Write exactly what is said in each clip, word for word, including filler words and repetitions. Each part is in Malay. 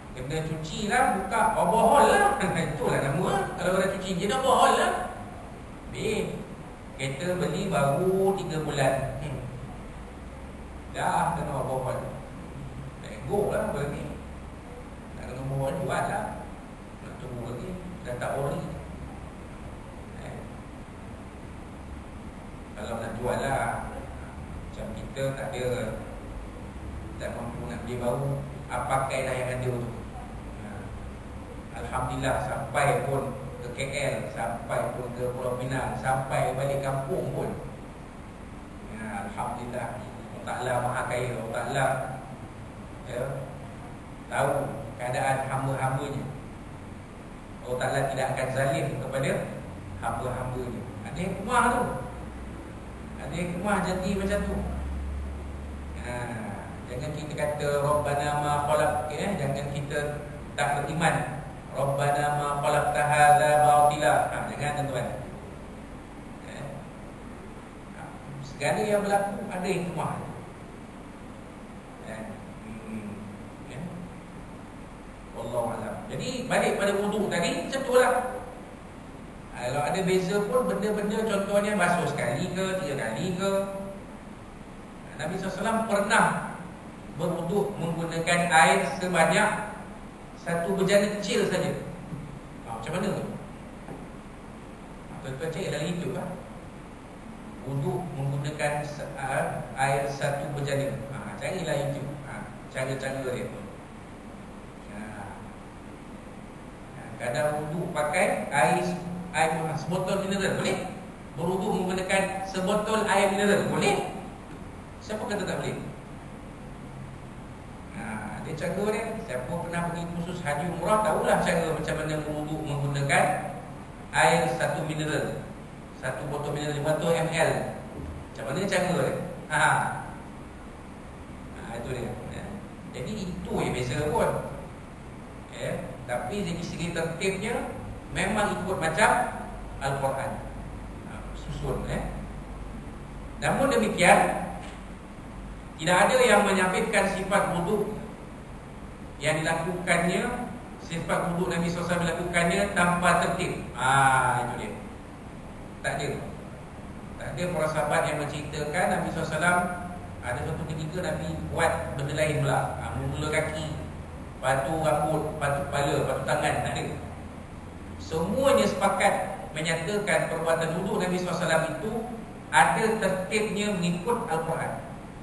Kena cuci lah, buka overhaul lah. Itulah nama. Kalau kena cuci je dah overhaul lah. Habis kereta beli baru tiga bulan, hmm. dah kena overhaul. Nego lah apa ni. Nak kena overhaul jual lah. Nak tunggu lagi, dah tak ori. eh. Kalau nak jual lah, macam kita tak ada, tak mampu nak beli baru, apa pakai dah yang ada tu. Alhamdulillah sampai pun ke K L, sampai pun ke Pulau Pinang, sampai balik kampung pun, ya, Alhamdulillah. Allah Ta'ala Maha Kaya. Allah Ta'ala ya, tahu keadaan hamba-hambanya. Allah Ta'ala tidak akan zalim kepada hamba-hambanya. Ada yang kemah tu, ada yang kemah jadi macam tu. ha, Jangan kita kata Rabbana ma khalaq, eh? Jangan kita tak beriman Rabbana ma khalaqta hadza batila. Ha, jangan tuan-tuan. Eh? Ha, segala yang berlaku ada hikmah. Eh? Hmm. Eh? Wallahu a'lam. Jadi balik pada wudu tadi, macam itulah. Kalau ada beza pun benda-benda, contohnya basuh sekali ke, tiga kali ke. Nabi sallallahu alaihi wasallam pernah berwuduk menggunakan air sebanyak satu bejana kecil saja. Ha, macam mana tu? Tuan-tuan cari dalam YouTube lah. Wuduk menggunakan air satu bejana. Ha, carilah YouTube. Ha, cara-cara dia. Ha. Ha, kadang wuduk pakai air air sebotol mineral, boleh? Berwuduk menggunakan sebotol air mineral, boleh? Siapa kata tak boleh? Ha, dia cara dia. Siapa pernah pergi kursus haji umrah tahulah cara macam mana berwuduk menggunakan air satu mineral, satu botol mineral lima ratus mililiter. Macam mana cara dia? Ha. Ha, itu dia. Ya. Jadi itu yang beza pun. Ya, tapi dari segi tertibnya memang ikut macam Al-Quran. Ha, susun eh. Namun demikian, tidak ada yang menyampaikan sifat wuduk yang dilakukannya, sifat wuduk Nabi sallallahu alaihi wasallam dilakukannya tanpa tertib. Ah, itu dia. Tak ada. Tak ada para sahabat yang menceritakan Nabi sallallahu alaihi wasallam ada satu ketika Nabi buat benda lain pula. Ah, mula kaki, batu rambut, batu kepala, batu tangan, tak ada. Semuanya sepakat menyatakan perbuatan wuduk Nabi sallallahu alaihi wasallam itu ada tertibnya mengikut Al-Quran.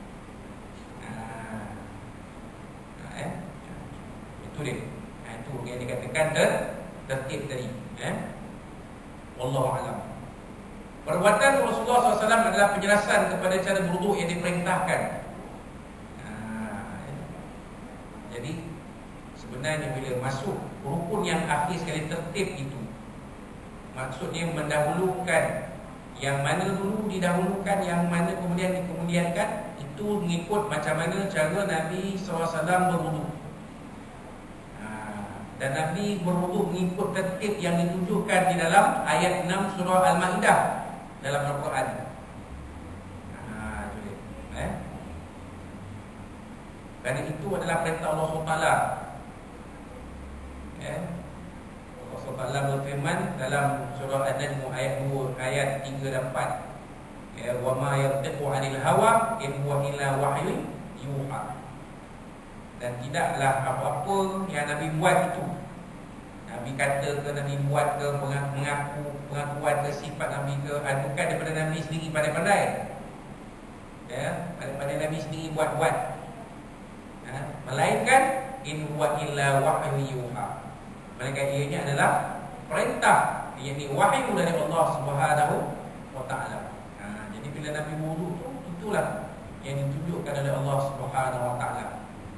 Itu dia. Ha, itu yang dikatakan ter, tertib tadi. Eh? Wallahu a'lam. Perbuatan Rasulullah sallallahu alaihi wasallam adalah penjelasan kepada cara berwuduk yang diperintahkan. Ha, eh? Jadi sebenarnya bila masuk rukun yang akhir sekali tertib itu, maksudnya mendahulukan yang mana dulu didahulukan, yang mana kemudian dikemudiankan. Itu mengikut macam mana cara Nabi sallallahu alaihi wasallam berwuduk. Dan Nabi berwuduk mengikut tertib yang ditunjukkan di dalam ayat enam surah Al-Ma'idah dalam Al-Quran. Ha, itu dia. Eh? Kerana itu adalah perintah Allah subhanahu wa taala. Eh? Allah subhanahu wa taala berfirman dalam surah An-Najm ayat dua, ayat tiga dan empat. Ya, wa ma yantiqu 'anil hawa in huwa illa wahyun yuha. Dan tidaklah apa-apa yang Nabi buat itu, Nabi kata ke, Nabi buat ke, mengaku pengakuan ke, sifat Nabi ke, bukan daripada Nabi sendiri pandai-pandai, ya, daripada Nabi sendiri buat-buat, ya, melainkan in huwa illa wahyu yuha. Melainkan ianya adalah perintah, yakni wahyu dari Allah Subhanahu wa taala. Ha, jadi bila Nabi wuduk tu, itulah yang ditunjukkan oleh Allah Subhanahu wa taala.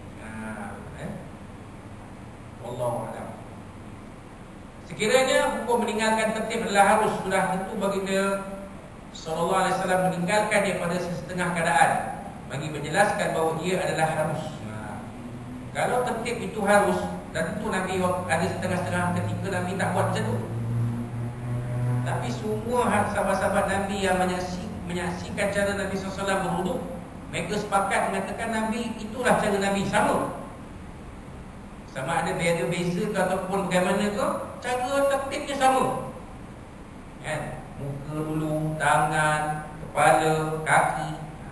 Wallahu a'lam. Sekiranya hukum meninggalkan tertib adalah harus, sudah tentu baginda sallallahu alaihi wasallam meninggalkan daripada setengah keadaan bagi menjelaskan bahawa ia adalah harus. Nah, kalau tertib itu harus, dan tentu Nabi ada setengah-setengah ketika Nabi tak buat macam tu. Tapi semua sahabat-sahabat Nabi yang menyaksikan, menyaksikan cara Nabi sallallahu alaihi wasallam berwuduk, mereka sepakat mengatakan Nabi itulah cara Nabi, sama. Sama ada beza-beza ke ataupun bagaimana ke, cara tertibnya sama. Kan? Muka dulu, tangan, kepala, kaki.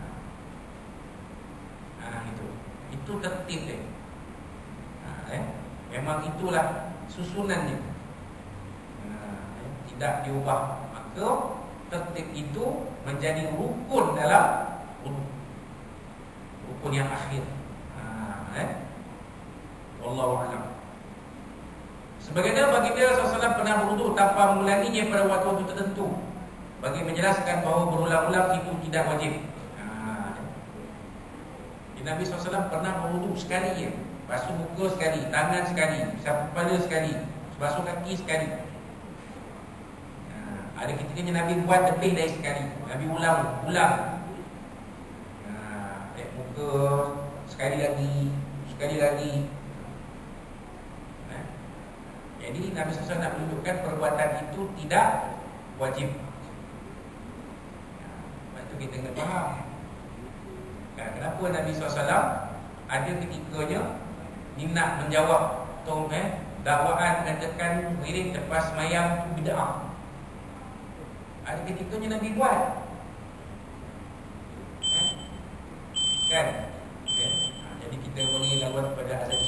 Ha, itu. Itu tertib dia. Ha, eh? Memang itulah susunannya. Ha, eh? Tidak diubah. Maka tertib itu menjadi rukun dalam rukun yang akhir. Ha, eh? Wallahu a'lam. Sebagaimana baginda Rasulullah sallallahu alaihi wasallam pernah berwudu tanpa mengulanginya pada waktu-waktu tertentu, bagi menjelaskan bahawa berulang-ulang itu tidak wajib. Ha. Nabi sallallahu alaihi wasallam pernah berwudu sekali je, basuh muka sekali, tangan sekali, sapu kepala sekali, basuh kaki sekali. Ha. Ada ketikanya Nabi buat lebih dari sekali. Nabi ulang, ulang. Ha. Eh, muka sekali lagi, sekali lagi. Jadi Nabi sallallahu alaihi wasallam nak menunjukkan perbuatan itu tidak wajib. Lepas tu kita kena faham kenapa Nabi sallallahu alaihi wasallam ada ketikanya ni nak menjawab tong eh dakwaan mengatakan wirid lepas sembahyang itu bid'ah. Ada ketikanya Nabi buat. Eh? Kan? Okay. Ha, jadi kita beri lawan pada azan